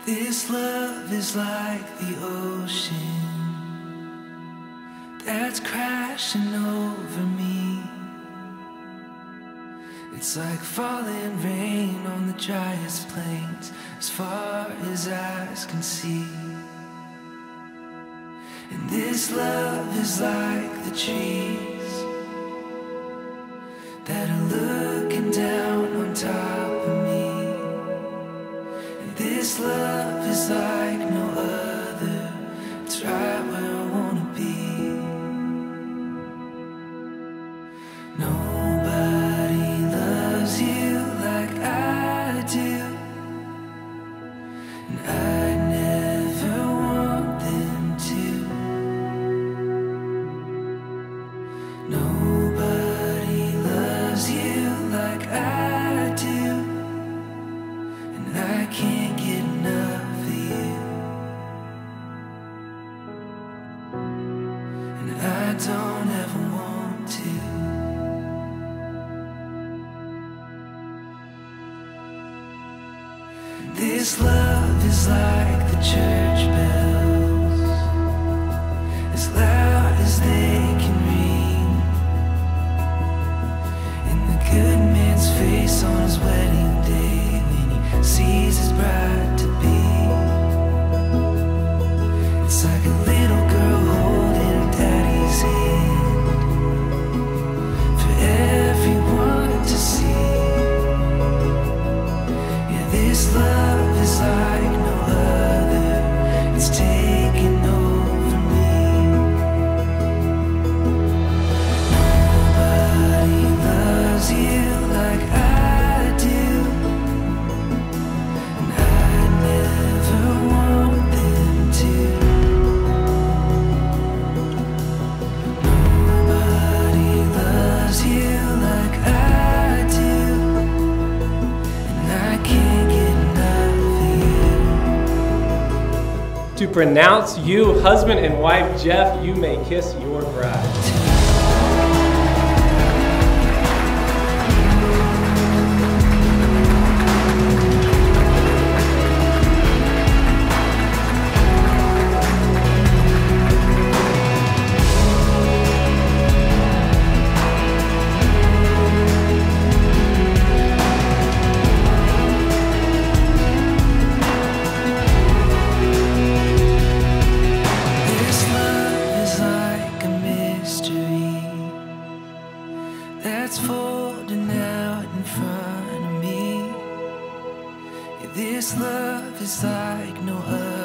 This love is like the ocean that's crashing over me. It's like falling rain on the driest plains, as far as eyes can see. And this love is like the trees that are looking down on top of me. And this love is like no other. It's right where I wanna be. Nobody loves you like I do, and I never want them to. Nobody loves you like I do, and I can't get enough of you. And I don't ever want to. This love is like the church bells, as loud as they can ring, in the good man's face on his wedding day, when he sees his bride to be. It's like a little girl holding her daddy's hand for everyone to see. Yeah, this love is like no other. It's taking over me. Nobody loves you like I do, and I never want them to. Nobody loves you like I do, and I can't get enough of you. To pronounce you husband and wife, Jeff, you may kiss your bride. This love is like a mystery that's folding out in front of me. Yeah, this love is like no other.